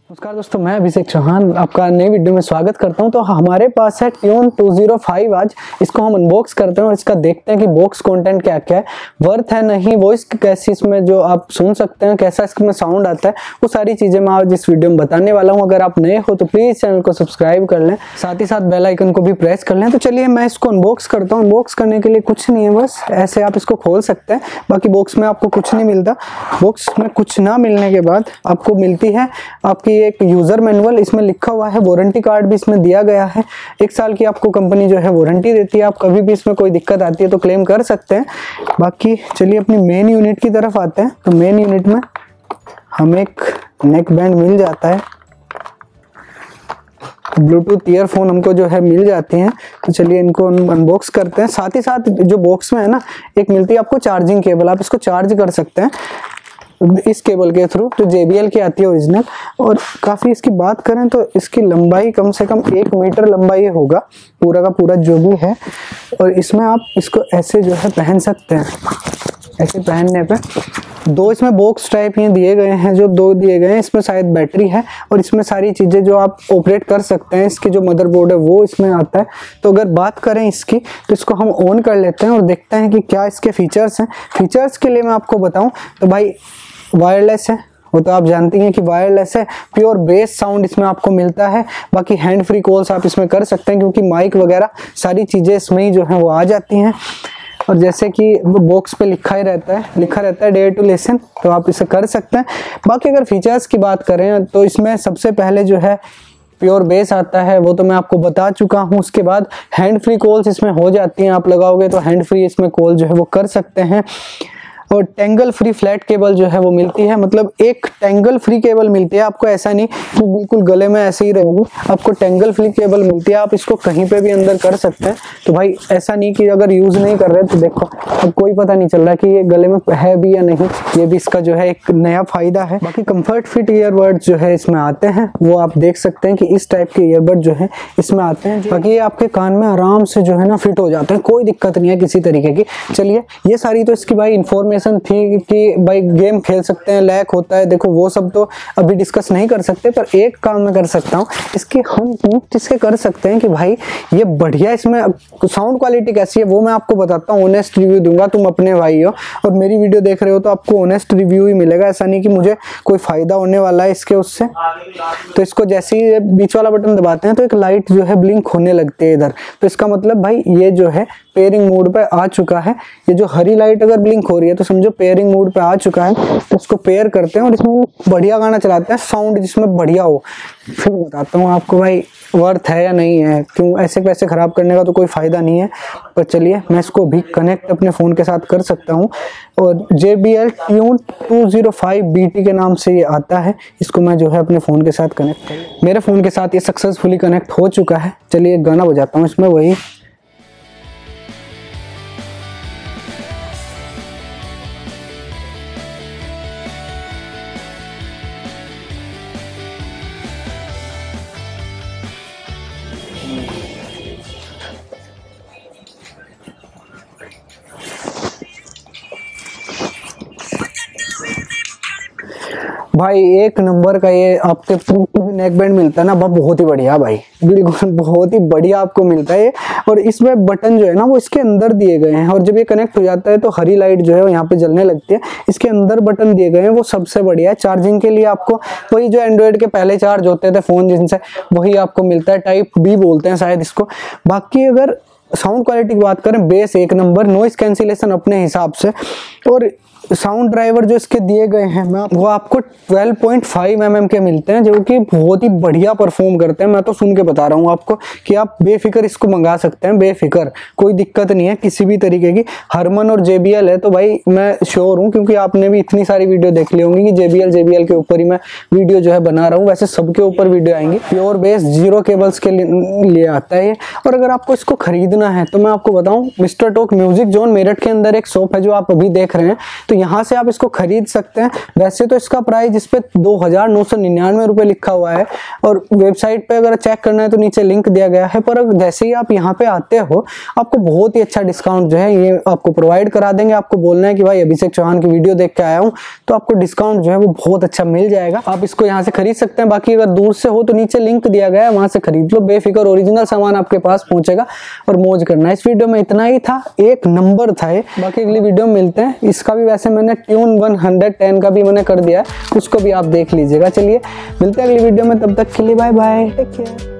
नमस्कार दोस्तों, मैं अभिषेक चौहान आपका नई वीडियो में स्वागत करता हूं। तो हमारे पास है ट्यून 205। आज इसको हम अनबॉक्स करते हैं और इसका देखते हैं कि बॉक्स कंटेंट क्या क्या है, वर्थ है नहीं, वॉइस कैसी इसमें जो आप सुन सकते हैं, कैसा इसमें साउंड आता है, वो सारी चीज़ें मैं आज इस वीडियो में बताने वाला हूँ। अगर आप नए हो तो प्लीज़ चैनल को सब्सक्राइब कर लें, साथ ही साथ बेल आइकन को भी प्रेस कर लें। तो चलिए मैं इसको अनबॉक्स करता हूँ। अनबॉक्स करने के लिए कुछ नहीं है, बस ऐसे आप इसको खोल सकते हैं। बाकी बॉक्स में आपको कुछ नहीं मिलता। बॉक्स में कुछ ना मिलने के बाद आपको मिलती है आपकी एक यूजर मैनुअल। इसमें लिखा हुआ है, वारंटी कार्ड भी इसमें दिया गया है। 1 साल की आपको कंपनी जो है वारंटी देती है। आप कभी भी इसमें कोई दिक्कत आती है तो क्लेम कर सकते हैं। बाकी चलिए अपनी मेन यूनिट की तरफ आते हैं। तो मेन यूनिट में हमें एक नेक बैंड मिल जाता है, ब्लूटूथ ईयरफोन हमको जो है मिल जाते हैं। तो चलिए इनको अनबॉक्स करते हैं। साथ ही साथ जो बॉक्स में है ना, एक मिलती है आपको चार्जिंग केबल। आप इसको चार्ज कर सकते हैं इस केबल के थ्रू, जो JBL की आती है ओरिजिनल। और काफ़ी इसकी बात करें तो इसकी लंबाई कम से कम 1 मीटर लंबाई होगा, पूरा का पूरा जो भी है। और इसमें आप इसको ऐसे जो है पहन सकते हैं। ऐसे पहनने पे 2 इसमें बॉक्स टाइप ये दिए गए हैं, जो 2 दिए गए हैं। इसमें शायद बैटरी है और इसमें सारी चीज़ें जो आप ऑपरेट कर सकते हैं। इसकी जो मदरबोर्ड है वो इसमें आता है। तो अगर बात करें इसकी, तो इसको हम ऑन कर लेते हैं और देखते हैं कि क्या इसके फीचर्स हैं। फीचर्स के लिए मैं आपको बताऊं तो भाई वायरलेस है, वो तो आप जानती हैं कि वायरलेस है। प्योर बेस साउंड इसमें आपको मिलता है। बाकी हैंड फ्री कॉल्स आप इसमें कर सकते हैं, क्योंकि माइक वगैरह सारी चीज़ें इसमें ही जो है वो आ जाती हैं। और जैसे कि बॉक्स पे लिखा रहता है डेयर टू लिसन, तो आप इसे कर सकते हैं। बाकी अगर फीचर्स की बात करें तो इसमें सबसे पहले जो है प्योर बेस आता है, वो तो मैं आपको बता चुका हूँ। उसके बाद हैंड फ्री कॉल्स इसमें हो जाती हैं। आप लगाओगे तो हैंड फ्री इसमें कॉल जो है वो कर सकते हैं। और टेंगल फ्री फ्लैट केबल जो है वो मिलती है, मतलब एक टेंगल फ्री केबल मिलती है आपको। ऐसा नहीं कि बिल्कुल गले में ऐसे ही रहेगी, आपको टेंगल फ्री केबल मिलती है। आप इसको कहीं पे भी अंदर कर सकते हैं। तो भाई ऐसा नहीं कि अगर यूज़ नहीं कर रहे तो देखो अब कोई पता नहीं चल रहा कि ये गले में है भी या नहीं। ये भी इसका जो है एक नया फायदा है। बाकी कंफर्ट फिट ईयरबड जो है इसमें आते हैं, वो आप देख सकते हैं कि इस टाइप के ईयरबड जो है इसमें आते हैं। बाकी ये आपके कान में आराम से जो है ना फिट हो जाते हैं, कोई दिक्कत नहीं है किसी तरीके की। चलिए ये सारी तो इसकी भाई इंफॉर्मेशन थी कि भाई गेम खेल सकते हैं, लैग होता है, देखो वो सब तो अभी डिस्कस नहीं कर सकते। पर एक काम मैं कर सकता हूँ, इसकी हम इसके कर सकते हैं कि भाई ये बढ़िया, इसमें साउंड क्वालिटी कैसी है वो मैं आपको बताता हूँ। ऑनेस्ट रिव्यू दूंगा। तुम अपने भाई हो और मेरी वीडियो देख रहे हो तो आपको ऑनेस्ट रिव्यू ही मिलेगा। ऐसा नहीं कि मुझे कोई फायदा होने वाला है इसके उससे। तो इसको जैसे ही बीच वाला बटन दबाते हैं तो एक लाइट जो है ब्लिंक होने लगती है इधर। तो इसका मतलब भाई ये जो है पेयरिंग मोड पे आ चुका है। ये जो हरी लाइट अगर ब्लिंक हो रही है तो समझो पेयरिंग मोड पे आ चुका है। तो उसको पेयर करते हैं और इसमें बढ़िया गाना चलाते हैं, साउंड जिसमें बढ़िया हो। फिर बताता हूँ आपको भाई वर्थ है या नहीं है। क्यों ऐसे पैसे खराब करने का तो कोई फायदा नहीं है। पर चलिए मैं इसको भी कनेक्ट अपने फ़ोन के साथ कर सकता हूँ। और JBL ट्यून 205 BT के नाम से ये आता है। इसको मैं जो है अपने फ़ोन के साथ कनेक्ट कर, मेरे फ़ोन के साथ ये सक्सेसफुली कनेक्ट हो चुका है। चलिए एक गाना बजाता हूँ इसमें, वही भाई एक नंबर का ये आपके नेक बैंड मिलता है ना, बहुत ही बढ़िया भाई, बिल्कुल बहुत ही बढ़िया आपको मिलता है। और इसमें बटन जो है ना वो इसके अंदर दिए गए हैं। और जब ये कनेक्ट हो जाता है तो हरी लाइट जो है यहाँ पे जलने लगती है। इसके अंदर बटन दिए गए हैं, वो सबसे बढ़िया है। चार्जिंग के लिए आपको वही जो एंड्रॉयड के पहले चार्ज होते थे फ़ोन जिनसे, वही आपको मिलता है। टाइप B बोलते हैं शायद इसको। बाकी अगर साउंड क्वालिटी की बात करें, बेस 1 नंबर, नॉइस कैंसिलेशन अपने हिसाब से। और साउंड ड्राइवर जो इसके दिए गए हैं वो आपको 12.5 mm के मिलते हैं, जो कि बहुत ही बढ़िया परफॉर्म करते हैं। मैं तो सुन के बता रहा हूँ आपको कि आप बेफिक्र इसको मंगा सकते हैं, बेफिक्र, कोई दिक्कत नहीं है किसी भी तरीके की। हरमन और JBL है तो भाई मैं श्योर हूँ, क्योंकि आपने भी इतनी सारी वीडियो देख ली होंगी कि JBL के ऊपर ही मैं वीडियो जो है बना रहा हूँ। वैसे सबके ऊपर वीडियो आएंगी। प्योर बेस 0 केबल्स के लिए आता है। और अगर आपको इसको खरीदना है तो मैं आपको बताऊं, mister talk music zone Meerut के अंदर एक शॉप है जो आप अभी देख रहे हैं, तो यहाँ से आप इसको खरीद सकते हैं। वैसे तो इसका प्राइस इस पे 2999 रुपये लिखा हुआ है, और वेबसाइट पे अगर चेक करना है तो नीचे लिंक दिया गया है। पर जैसे ही आप यहाँ पे आते हो आपको बहुत ही अच्छा डिस्काउंट जो है ये आपको प्रोवाइड करा देंगे। आपको बोलना है कि भाई अभिषेक चौहान की वीडियो देख के आया हूँ, तो आपको डिस्काउंट जो है वो बहुत अच्छा मिल जाएगा। आप इसको यहाँ से खरीद सकते हैं। बाकी अगर दूर से हो तो नीचे लिंक दिया गया है, वहां से खरीद लो, बेफिक्र ओरिजिनल सामान आपके पास पहुंचेगा और मौज करना है। इस वीडियो में इतना ही था, एक नंबर था ये। बाकी अगली वीडियो में मिलते हैं। इसका भी वैसे मैंने ट्यून 110 का भी मैंने कर दिया है, उसको भी आप देख लीजिएगा। चलिए मिलते हैं अगली वीडियो में, तब तक के लिए बाय बाय, टेक केयर।